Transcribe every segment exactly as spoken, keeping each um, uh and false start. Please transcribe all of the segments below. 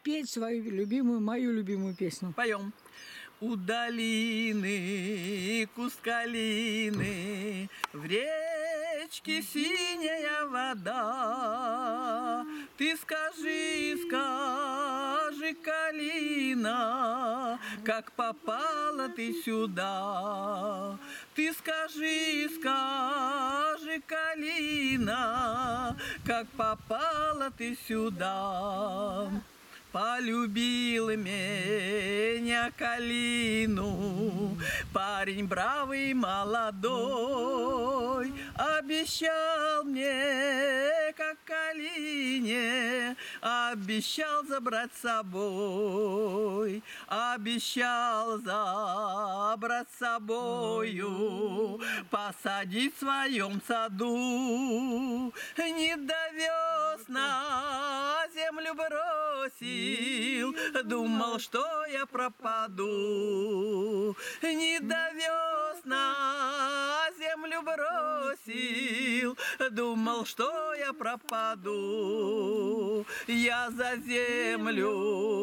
спеть свою любимую, мою любимую песню. Поем. У долины куст калины, в речке синяя вода. Ты скажи, скажи, калина, как попала ты сюда? Ты скажи, скажи, калина, как попала ты сюда? Полюбил меня калину парень бравый молодой, обещал мне, как калине, обещал забрать с собой, обещал забрать с собою, посадить в своем саду. Не довез, на землю бросил, думал, что я пропаду. Не довез, на землю бросил, думал, что я пропаду. Я за землю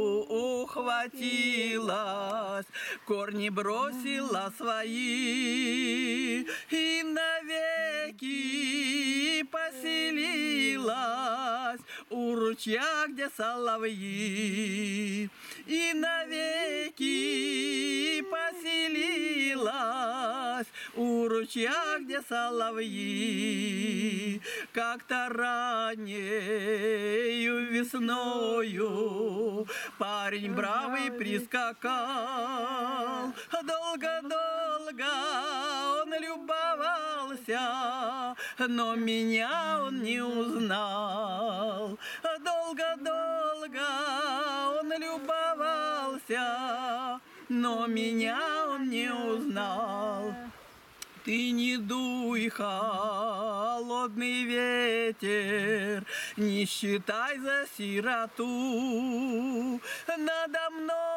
ухватилась, корни бросила свои и навеки поселилась у ручья, где соловьи, и навеки поселилась у ручья, где соловьи. Как-то раннею весною парень бравый прискакал, долго-долго он любовался, но меня он не узнал. Долго-долго он любовался, но меня он не узнал. Ты не дуй, холодный ветер, не считай за сироту. Надо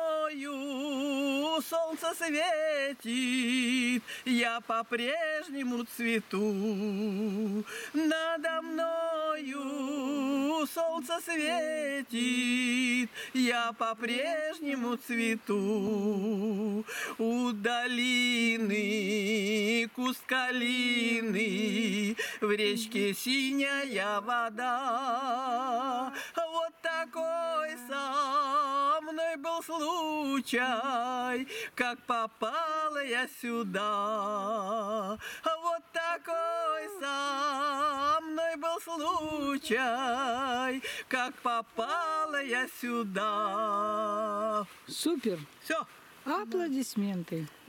мною солнце светит, я по-прежнему цвету. Надо мною солнце светит, я по-прежнему цвету. У долины куст калины, в речке синяя вода. Вот такой со мной был случай, как попала я сюда. Вот такой со мной был случай, как попала я сюда. Супер! Все. Аплодисменты.